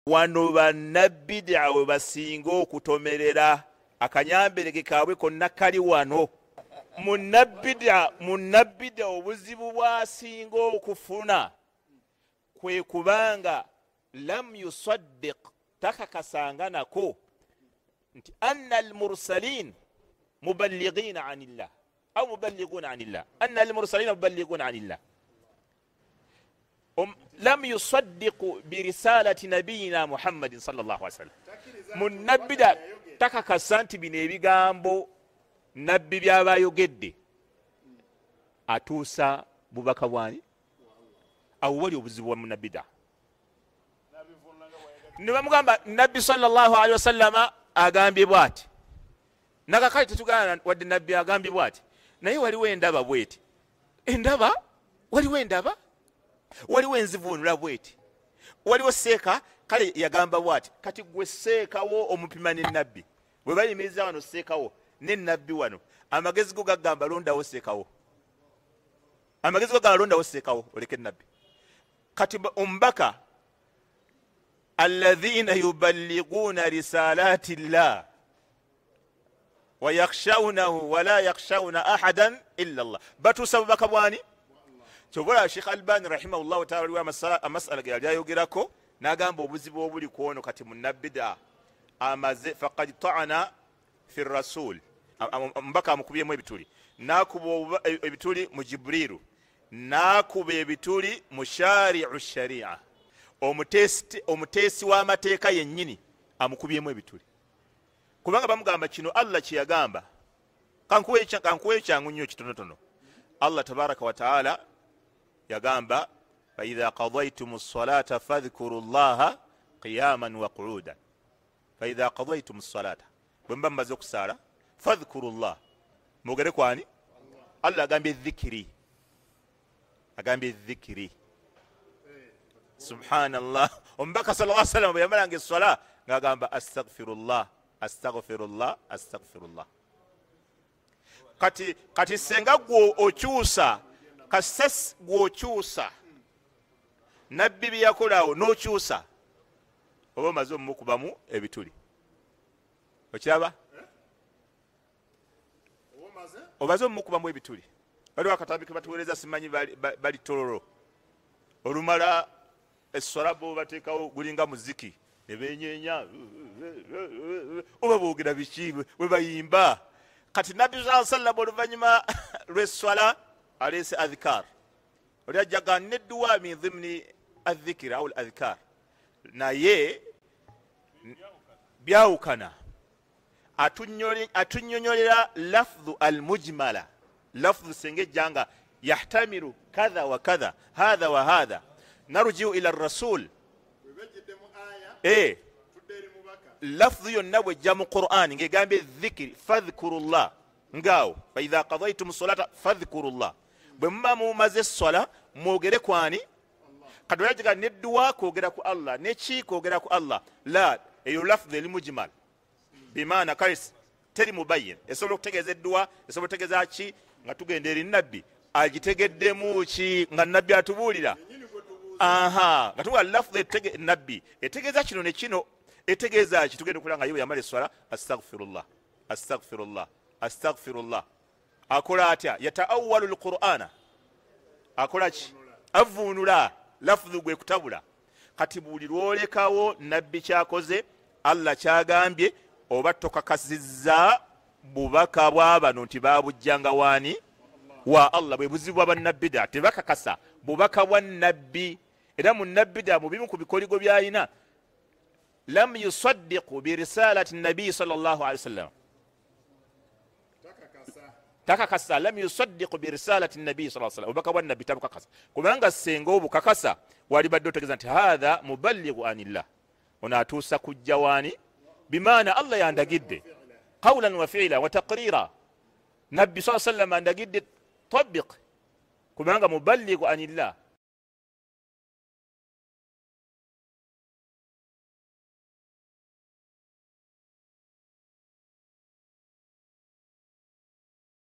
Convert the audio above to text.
wano bannabbidaa we basinga okutomerera akanyamberege kaabwe konna kali wano. Munnabbida obuzibu bwasinga okufuna kwe kubanga lam yusaddiq takakasanga nako nti anna almursalin muballighina anillah au muballighuna anillah, anna almursalina muballighuna anillah. lam yusaddiqu birisalati nabiyina Muhammadin sallallahu alaihi wasallam. Munnabbida takakasa nti bino ebigambo nabbi byabayogedde atuusa bubaka bwani awo wali obuzibu bwa munabbida. Ne bamugamba nabbi sallallahu alaihi wasallama agambye bwati, nakakali tetugana wadde nabbi agambye bwati, naye waliwo endaba bweti, endaba waliwo endaba, waliwo enzivuunula bweti, waliwo seeka kale yagamba bwati. Kati gwe seekawo omupima ne nabbi bwe bayimiriza wano seekawo ne nabbi wano, amagezi go gagamba londawo seekawo, amagezi go gagamba londawo seekawo oleke nabbi. Kati omubaka alladhina yuballighuna risalati llah wa yakhshawnahu wa la yakhshawna ahadan illa Allah, batuusa bubaka bwani? Kyobola Sheikh Albani rahimahullahu ta'ala aliwa amasala ge yayogerako n'agamba obuzibu obuli kwono kati munabbida amaze faqad ta'ana fi rasul, mbaka amukubyemu ebituli, nakuba ebituli mu Jibrilu, nakuba ebituli mu shari'u sharia, omuteesi w'amateeka yennyini amukubyemu ebituli. Kubanga bamugamba kino Allah kye yagamba, kankuwe kyangu nnyo kitonotono. Allah tabaraka wa ta'ala yagamba fa idha qadaytum as-salata fadhkuru llaha qiyaman wa qu'udan. Fa idha qadaytum as-salata, bwemba mbaze okusala fadhkuru llah, mugere kwani? Allah agambye dhikri, agambye dhikri. Subhanallah. Omubaka sallallahu alaihi wasallam bwe yamalanga essala ng'agamba astaghfirullah astaghfirullah astaghfirullah. Kati senga gwo okyusa kasas gwo okyusa nabbi bye yakolawo n'okyusa oba omaze omukubamu ebituli, okiraba? Omaze omukubamu ebituli. Waliwo akatambi ke batuweereza simanyi bali tororo, olumala essala bo bateekawo gulinga muziki ne benyeenya oba boogera biki bwe bayimba. Kati nabbi sallallahu alaihi wasallam oluvannyuma lw'essala aleese adhikar, oli ajjaga nedduwa min dhimni adhikiri au adhikar, naye byawukana atunyonyolera lafdhu almujmala, lafdhu sengejjanga yahtamiru kadha wa kadha hadha wa hadha narjiu ila rasul. Lafdhu yonna bwejja mu Qur'an ng'egambye dhikiri fadhkurullah, ngaawo fa idha qadaytum salata fadhkurullah, bwe muba mumaze essala mwogere kwani? Kati oyajaga nedduwa kwogera ku Allah, neki kwogera ku Allah, la eyo lafdhu eri mujmal bimaana kale teri mubayyin, esobola okutegeeza edduwa, esobola okutegeeza ki nga tugenda eri nabbi agitegeddemu ki nga nabbi atubuulira. Aha, nga tuwa lafdhu nabbi etegeeza kino ne kino, etegeeza ki? Tugenda okulaba nga yewe yamala essala astaghfirullah astaghfirullah astaghfirullah. Akola atya? Yataawwalu alqur'ana, akola ki? Avuunula lafdhu gwe kutabula. Kati buli lwolekawo nabbi kyakoze, Allah kyagambye, oba tokakasizza bubaka bw'abano nti babujjanga waani? Wa Allah. Bwe buzibu bwa bannabbida, tebakakasa bubaka bwa nabbi. Era mu nabbida mu bimu ku bikoligo by'ayina lam yusaddiqu birisalati nabi sallallahu alaihi wasallam, takakasa lam yusaddiqu birisalati nabi sallallahu alaihi wasallam, obubaka bwa nabbi tabukakasa. Kubanga senga obukakasa wali badde otegeeza nti hadha muballighu anillah, ono atuusa kujja waani? Bimaana Allah yandagidde qawlan wa fi'la wa taqrira, nabbi sallallahu alaihi wasallam andagidde tabiq, kubanga muballighu anillah